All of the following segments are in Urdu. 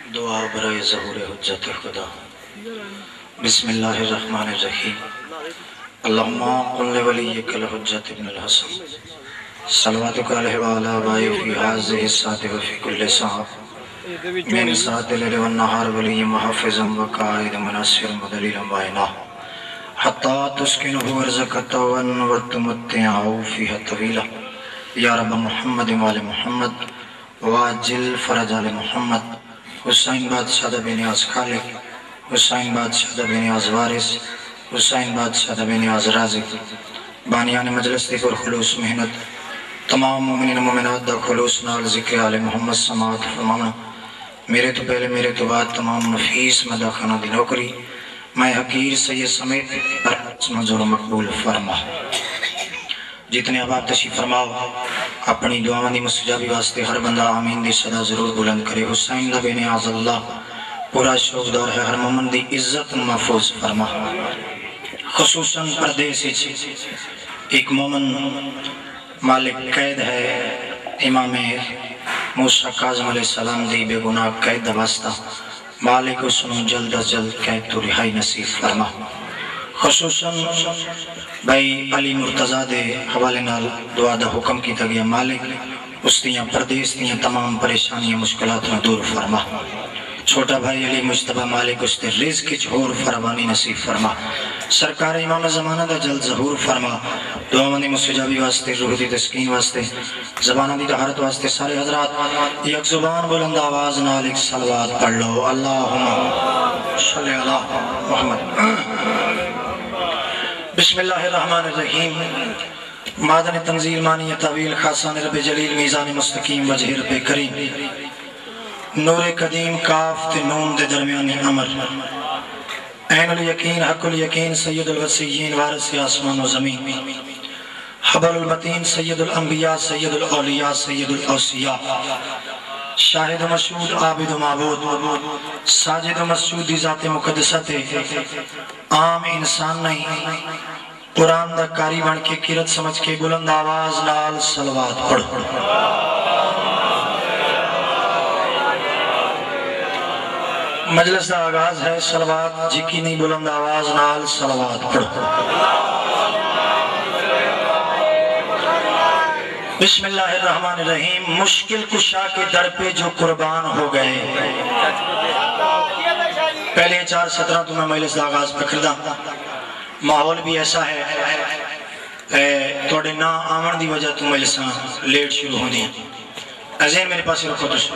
دعا برائے ظہور حجت خدا۔ بسم اللہ الرحمن الرحیم۔ اللہم قل ولیک الحجت ابن الحسن صلواتک علیہ وعلا آبائہ فی حاضر الساعۃ وفی کل ساعۃ من ساعۃ اللیل والنہار ولی محفظا وقائد مناصر مدلیلا بائنا حتی تسکنہ ارزق طوعا وتمتعہ فیہ طویلا یا رب محمد وآل محمد واجل فرج آل محمد۔ حسین بادشاہ بے نیاز خالق، حسین بادشاہ بے نیاز وارث، حسین بادشاہ بے نیاز رازق، بانیان مجلس دی پر خلوص محنت تمام مومنین مومنات دا خلوص نال ذکر آل محمد سماعت فرمانا۔ میرے تو پہلے میرے تو بعد تمام نفیس مداخانہ دی نوکری میں حقیر سید سمیت منظور و مقبول فرما۔ جتنے اب تشریف فرماؤ اپنی دعاوں دی مستجابی واسطے ہر بندہ آمین دی صدا ضرور بلند کرے۔ حسین دا بے نیاز اللہ پورا شوق دور ہے، ہر مومن دی عزت محفوظ فرما۔ خصوصاً پردیس ایک مومن مالک قید ہے، امام موسیٰ کاظم علیہ السلام دی بے گناہ قید دا واسطہ مالک اسنو جلد از جلد قید تو رہائی نصیب فرما۔ خصوصاً بھائی علی مرتضیٰ دے حوالے نال دعا دا حکم کی گیا، مالک اس دیاں پردیس دیاں تمام پریشانیاں مشکلات میں دور فرما۔ چھوٹا بھائی علی مجتبہ مالک اس دے رزق کی جھور فراوانی نصیب فرما۔ سرکار امام زمانہ دا جلد ظہور فرما۔ دعا دی مستجابی واسطے، روح دی تسکین واسطے، زبانہ دی طہارت واسطے سارے حضرات یک زبان بلند آواز نال ایک صلوات پڑھ لو۔ اللہم صلی اللہ محمد۔ بسم اللہ الرحمن الرحیم۔ مادن تنزیل مانی طویل خاصان رب جلیل میزان مستقیم وجہ رب کریم نور قدیم کاف تے نون دے درمیانی امر عین الیقین حق الیقین سید الوسیین وارث آسمان و زمین حبل المتین سید الانبیاء سید الاولیاء سید الاوصیاء شاہد و مشہود عابد و معبود ساجد و مسجود دی ذات مقدسہ تے عام انسان نہیں، قرآن دا کاری بن کے قرت سمجھ کے بلند آواز نال صلوات پڑھو۔ مجلس دا آغاز ہے صلوات جکی نہیں، بلند آواز نال صلوات پڑھو۔ بسم اللہ الرحمن الرحیم۔ مشکل کشا کے در پہ جو قربان ہو گئے، پہلے 4:17 تو میں مجلس دا آغاز پکر دا۔ ماحول بھی ایسا ہے توڑے نا آمن دی وجہ تو مجلساں لیٹ شروع ہوں دیا۔ ازین میرے پاس رکھو تو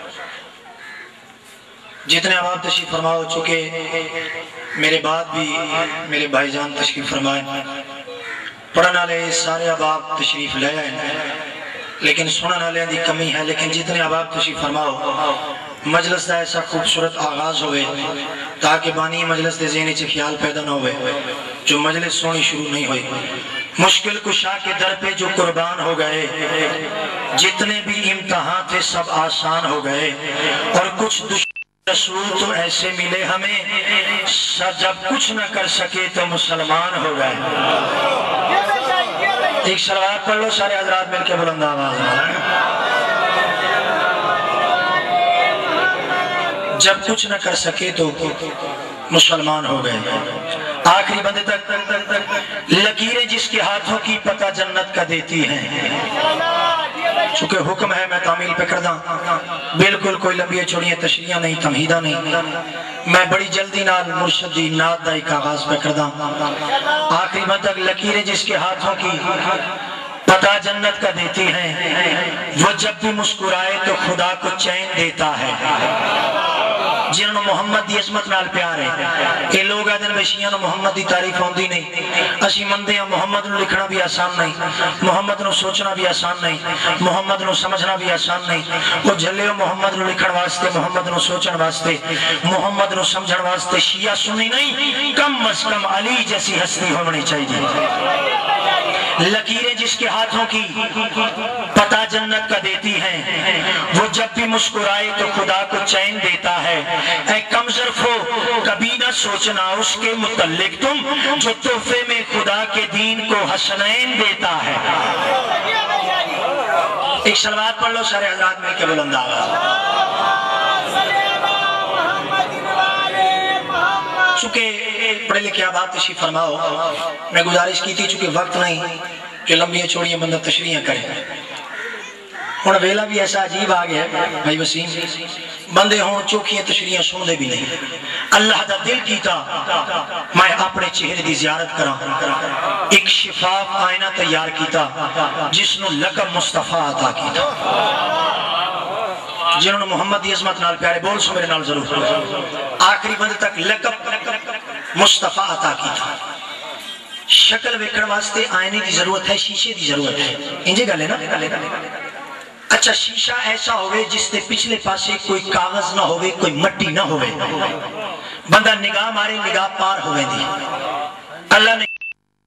جتنے عوام تشریف فرما ہو چکے، میرے بعد بھی میرے بھائی جان تشریف فرمائے، پڑھنا لے سارے عباب تشریف لے آئے، لیکن سننا لے دی کمی ہے، لیکن جتنے عباب تشریف فرماؤ مجلس دا ایسا خوبصورت آغاز ہوئے تاکہ بانی مجلس دے ذہنی چھ خیال پیدا نہ ہوئے جو مجلس سونی شروع نہیں ہوئی۔ مشکل کشا کے در پہ جو قربان ہو گئے، جتنے بھی امتحان تھے سب آسان ہو گئے، اور کچھ رسول تو ایسے ملے ہمیں جب کچھ نہ کر سکے تو مسلمان ہو گئے۔ ایک صلوات پڑھ لو سارے حضرات مل کے بلند آواز میں۔ جب کچھ نہ کر سکے تو مسلمان ہو گئے۔ آخری بندے تک لکیریں جس کے ہاتھوں کی پتہ جنت کا دیتی ہیں، چونکہ حکم ہے میں تعمیل پہ کر داں، بالکل کوئی لمبی چوڑیاں تشریحاں نہیں، تمہیدہ نہیں، میں بڑی جلدی نال مرشد دی نعت دا ایک آغاز پہ کر داں۔ آخری بندے تک لکیریں جس کے ہاتھوں کی پتہ جنت کا دیتی ہیں، وہ جب بھی مسکرائے تو خدا کو چین دیتا ہے۔ جنہوں محمد دی عظمت نال پیار ہے، یہ لوگ آدھن بشیاں محمد دی تعریف ہوندی نہیں، اسی مندے ہیں محمد نو لکھنا بھی آسان نہیں، محمد نو سوچنا بھی آسان نہیں، محمد نو سمجھنا بھی آسان نہیں، وہ جھلے ہو محمد نو لکھن واسطے، محمد نو سوچن واسطے، محمد نو سمجھن واسطے شیعہ سنی نہیں، کم از کم علی جیسی ہستی ہونی چاہیے۔ لکیریں جس کے ہاتھوں کی پتہ جنت کا دیتی ہیں، وہ جب بھی مسکرائے تو خدا کو چین دیتا ہے۔ اے کم ظرف ہو کبھی نہ سوچنا اس کے متعلق تم، جو تحفے میں خدا کے دین کو حسنین دیتا ہے۔ ایک صلوات پڑھ لو سارے حضرات مل کے بلند آواز۔ پہلے کیا بات تشریف فرماؤ، میں گزارش کی تھی چونکہ وقت نہیں کہ لمبی چھوڑیاں بندہ تشریح کرے، ہوں ویلا بھی ایسا عجیب آ گیا بھائی وسیم، بندے ہوں چوکھیاں تشریحاں سنتے بھی نہیں۔ اللہ دا دل کیتا میں اپنے چہرے دی زیارت کرا، ایک شفاف آئینہ تیار کیتا جس نو لقب مصطفیٰ عطا کیتا، جنہوں نے محمد دی عظمت نال پیارے بول سو میرے نال ضرور، آخری بند تک لقب مصطفیٰ عطا کیتا۔ شکل ویکھن واسطے آئینے دی ضرورت ہے، شیشے دی ضرورت ہے، انجے گلے نا؟ اچھا شیشہ ایسا ہوئے جس نے پچھلے پاسے کوئی کاغذ نہ ہوئے، کوئی مٹی نہ ہوئے، بندہ نگاہ مارے نگاہ پار ہوئے دی۔ اللہ نے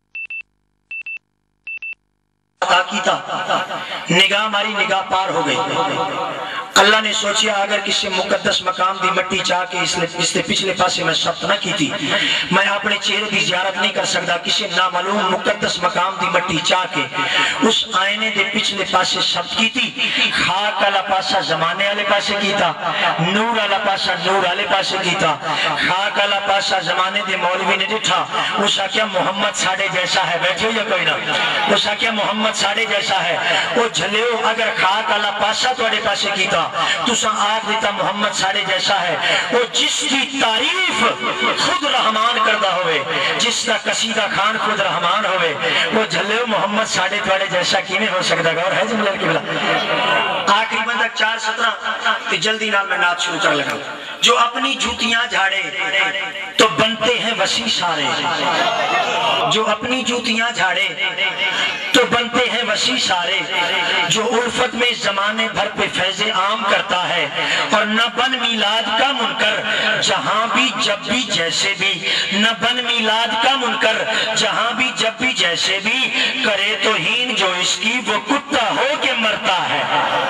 عطا کیتا، نگاہ ماری نگاہ پار ہو گئی۔ اللہ نے سوچیا اگر کسی مقدس مقام دی مٹی چاہ کے اس نے پچھلے پاسے میں ثبت نہ کی تھی، میں اپنے چہرے دی زیارت نہیں کر سکتا، کسی نامعلوم مقدس مقام دی مٹی چاہ کے اس آئینے دے پچھلے پاسے ثبت کی تھی۔ خاک والا پاسا زمانے والے پاسے کیتا، نور والا پاسا نور والے پاسے کیتا۔ خاک والا پاسا زمانے دے مولوی نے ڈٹھا، اس کیا محمد ساڑھے جیسا ہے، بیٹھے یا کوئی نہ، اس کیا محمد ساڑھے جیسا ہے، وہ جھلیو اگر خاک والا پاسا توڑے پاسے کیتا تُسا آگ دیتا محمد ساڑھے جیسا ہے۔ وہ جس کی تعریف خود رحمان کردہ ہوئے، جس کا قصیدہ خان خود رحمان ہوئے، وہ جھلیو محمد ساڑھے توڑے جیسا کینے ہو سکتا گا؟ اور ہے جملہ کی بلا آخری بندہ 4:17 تو جلدی نال میں نعت شروع کر لگا۔ جو اپنی جوتیاں جھاڑے تو بنتے ہیں وسیع سارے، جو اپنی جوتیاں جھاڑے تو بنتے ہیں وسیع سارے، جو الفت میں زمانے بھر پہ فیض عام کرتا ہے اور نہ بن میلاد کا منکر جہاں بھی جب بھی جیسے بھی، نہ بن میلاد کا منکر جہاں بھی جب بھی جیسے بھی، کرے توہین جو اس کی وہ کتا ہو کے مرتا ہے۔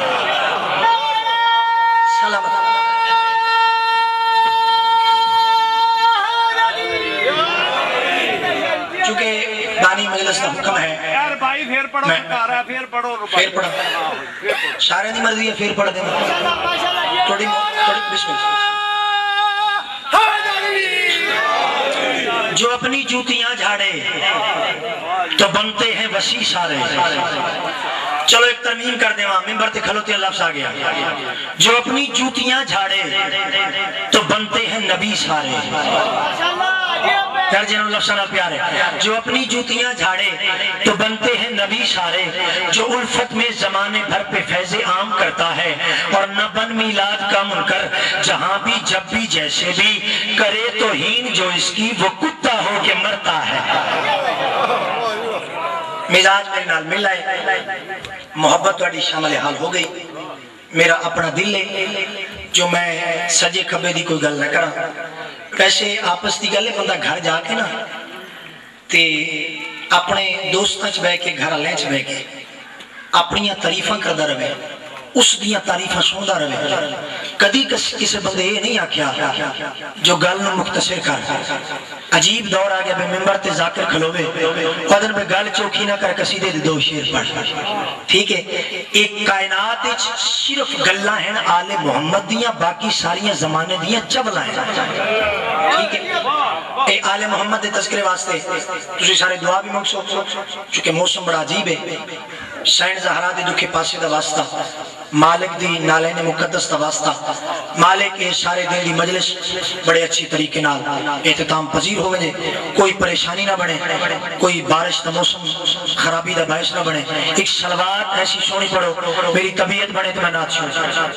سلامت چونکہ بانی مجلس کا حکم ہے، یار بھائی پھر پڑھو کارا پھر پڑھو پھر پڑھا سارے دی مرضی ہے، پھر پڑھ دیں تھوڑی بسم اللہ۔ جو اپنی جوتیاں جھاڑے تو بنتے ہیں وسیع سارے، چلو ایک ترمیم کر دیں وہاں ممبر تے کھلوتے ہیں لفظ آگیا، جو اپنی جوتیاں جھاڑے تو بنتے ہیں نبی سارے، یار جنہوں لفظ نہ پیارے، جو اپنی جوتیاں جھاڑے تو بنتے ہیں نبی سارے، جو الفت میں زمانے بھر پہ فیض عام کرتا ہے اور نہ بن میلاد کا منکر جہاں بھی جب بھی جیسے بھی، کرے توہین جو اس کی وہ کتا ہو کے مرتا ہے۔ مزاج میرے نال مل آئے، محبت واڑی شامل حال ہو گئی، میرا اپنا دل ہے جو میں سجے کھبے دی کوئی گل نہ کرا، ویسے آپس دی گل ہے بندہ گھر جا کے نا تے اپنے دوستاں چ بہ کے گھر والے چ بہ کے اپنیاں تعریفاں کردا رہے، اس دیاں تعریفاں سندا رہے، کدی کسی بندے یہ نہیں آکھیا جو گل نو مختصر کر۔ عجیب دور آ گیا بے ممبر تے ذاکر کھلوے قدر میں گل چوکھی نہ کر قصیدے دے 2 شعر پڑھ، ٹھیک ہے؟ ایک کائنات وچ صرف گلاں ہیں آل محمد دیاں، باقی ساریاں زمانے دیاں چبلاں ہیں، ٹھیک ہے؟ اے آل محمد دے تذکرے واسطے تسی سارے دعا بھی منگ سو، چونکہ موسم بڑا عجیب ہے، سین زہرا دے دکھے پاسے دا واسطہ، مالک دی نالین مقدس دا واسطہ، مالک کے سارے دن دی مجلس بڑے اچھی طریقے نال احتتام پذیر ہو گئے، کوئی پریشانی نہ بنے، کوئی بارش دا موسم خرابی دا باعث نہ بنے، ایک صلوات ایسی سونی پڑھو میری طبیعت بنے تو میں نعت شروع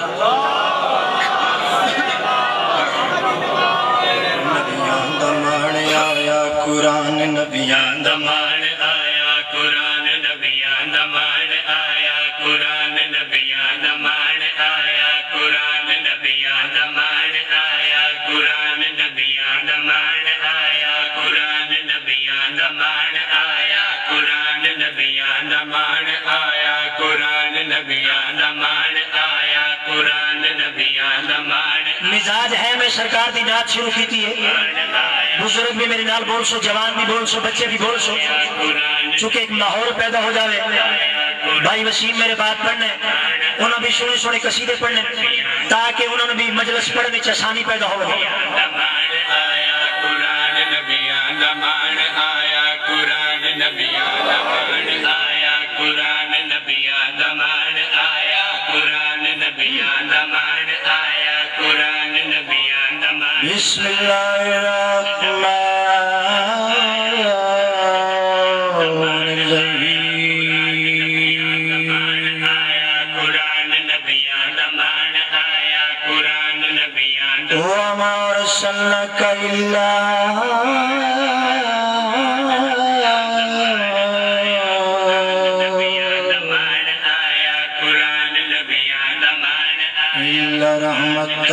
نبیان دمان آیا قرآن، نبیان دمان آیا قرآن، نبیان دمان آیا قرآن، نبیان دمان آیا قرآن، نبیان دمان آیا قرآن، نبیان دمان آیا قرآن، نبیان دمان آیا قرآن، نبیان دمان آیا قرآن، نبیان دمان آیا قرآن، نبیان دمان۔ مزاج ہے میں سرکار دی نعت شروع کی تھی ہے، بزرگ بھی میرے نال بول سو، جوان بھی بول سو، بچے بھی بول سو، چونکہ ایک ماحول پیدا ہو جاوے۔ بھائی وسیم میرے بات پڑھنے انہوں بھی سنے سنے قصیدے پڑھنے تاکہ انہوں بھی مجلس پڑھنے چ آسانی پیدا ہو۔ دمان آیا قرآن نبیان دمان آیا قرآن نبیان دمان آیا قرآن نبیان دمان آیا قرآن نبیان دمان بسم اللہ الرحمن وَمَا أَرْسَلْنَاكَ إِلَّا رحمة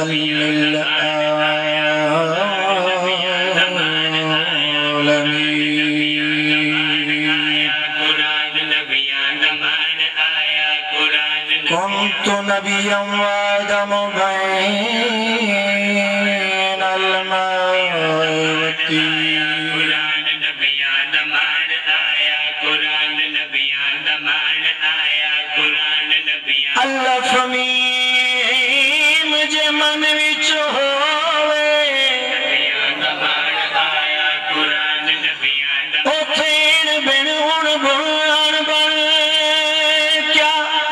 للعالمين كنت نبيا وآدم بين الماء والطين اللہ فرمی مجھے من وچ ہووے او تھین بن ہن بن بن کیا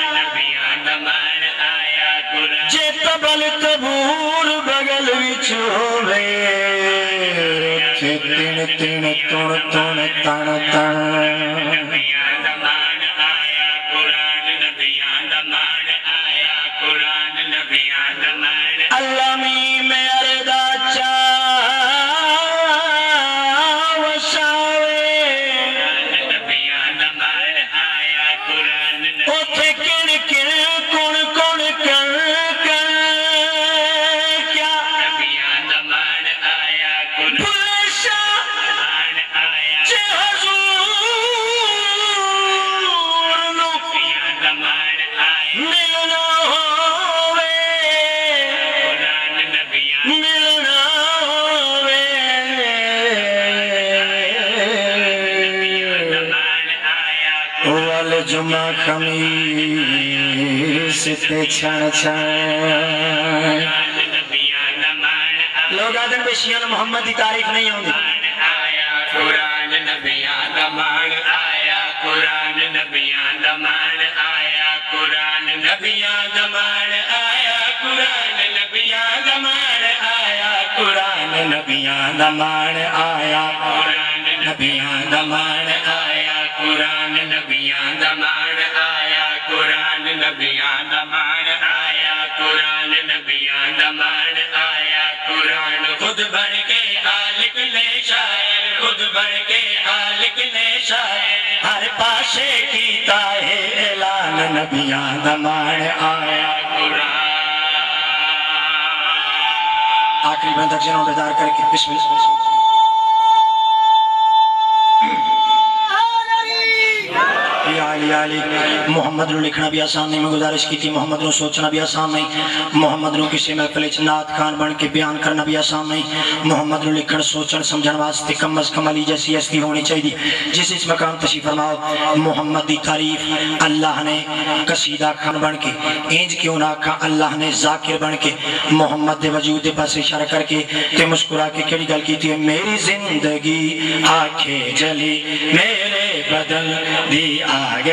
جے تبل تبور بغل وچ ہووے تھے تین تین تن تن تن تن اللہ میں اردا چاہ وشاوے اوتھے کن کن کن کن کن کن کیا بلشا چے حضور نو ملنا جمعہ خمیس تے چھن چھن لوگ آدھن بشیان محمد دی تعریف نہیں ہوں گی قرآن نبیان دمان آیا قرآن نبیان دمان آیا قرآن نبیان دمان آیا قرآن نبیان دمان آیا قرآن نبیان دمان آیا قرآن نبیان دمان آیا قرآن نبیان دمان آیا قرآن نبیان دمان آیا قرآن نبیان دمان آیا قرآن خود بن کے خالق نے شاعر خود بن کے خالق نے شاعر ہر پاشے کیتا ہے اعلان نبیان دمان آیا قرآن آخری بند تک جنہوں بیدار کر کے بسم اللہ علی محمد نو لکھنا بھی آسان نہیں، میں گزارش کی تھی محمد نو سوچنا بھی آسان نہیں، محمد نو کسی محفل نعت خان بن کے بیان کرنا بھی آسان نہیں، محمد نو لکھن سوچن سمجھن واسطے کم از کم علی جیسی ہستی ہونی چاہیے جس اس مقام تشریف فرماؤ محمد دی تعریف اللہ نے قصیدہ خان بن کے اینج کیوں نہ کہا اللہ نے ذاکر بن کے محمد دے وجود دے پاس اشارہ کر کے تے مسکرا کے کیڑی گل کی تھی میری زندگی آنکھیں جلی میرے بدل دی آگئی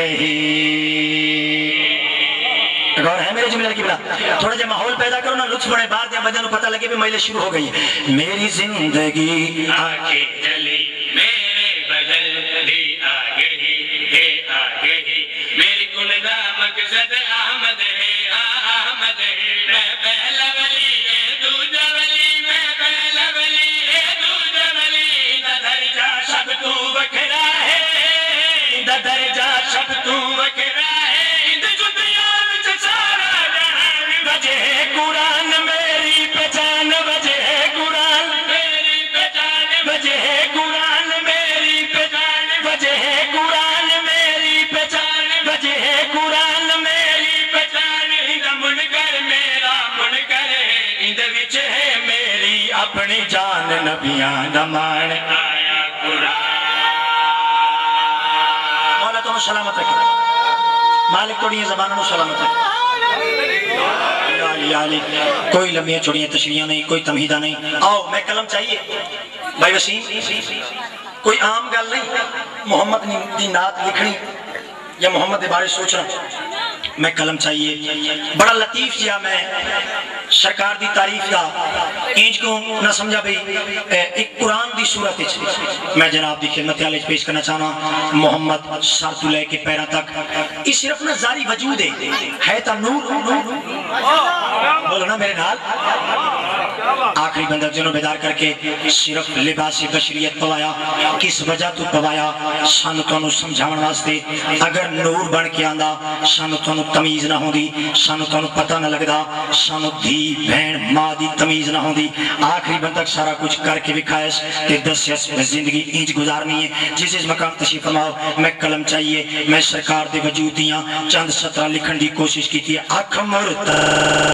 غور ہے میرے جملے کی بلا تھوڑا جا ماحول پیدا کرو نا لطف بڑے بات یا بدن پتہ لگے بھی مہلے شروع ہو گئی میری زندگی آنکھیں جلی میرے بدل دی آگئی میری کلدہ مقصد آمد ہے آمد ہے میں پہلا ولی دوجہ ولی میں پہلا ولی دوجہ ولی دا درجہ شب تو وکھرا ہے دا درجہ شب تو وکھرا ہے دا جدیان چسارا جہان وجہ قرآن میری پہچان وجہ قرآن میری پہچان وجہ قرآن میری پہچان وجہ قرآن میری پہچان وجہ قرآن میری پہچان اندہ منکر میرا منکر ہے اندہ وچ ہے میری اپنی جان نبیان دمان آیا قرآن مولا تو سلامت رکھے مالک توڑی یہ زبانوں سلامت رکھے کوئی لمبی چوڑیاں تشریحاں نہیں، کوئی تمہیدہ نہیں. آؤ میں کلم چاہیے بھائی وسیم، کوئی عام گل نہیں محمد دی نعت لکھنی یا محمد کے بارے سوچنا. میں کلم چاہیے بڑا لطیف جہا میں سرکار دی تعریف دا انج کو نہ سمجھا بھئی ایک قرآن دی صورت میں جناب دی خدمت علیہ پیش کرنا چاہنا. محمد سر تو لے کے پیرا تک یہ صرف نہ ظاہری وجود ہے تا نور. بولو نا میرے نال. آخری بندہ جنوں بیدار کر کے صرف لباس بشریت پوایا. کس وجہ تو پوایا؟ سانو تو سمجھاون واسطے. اگر نور بن کے آندا سانو تو تمیز نہ ہوندی، سانو تو پتہ نہ لگدا، سانو دھی بہن ماں دی تمیز نہ ہوندی. آخری بندہ سارا کچھ کر کے دکھائیس تے دسیس زندگی انج گزارنی ہے. جس اس مقام تشریف فرماؤ. میں کلم چاہیے، میں سرکار دے وجود دیاں چند سطرہ لکھن دی کوشش کی تھی. اکھ مرتد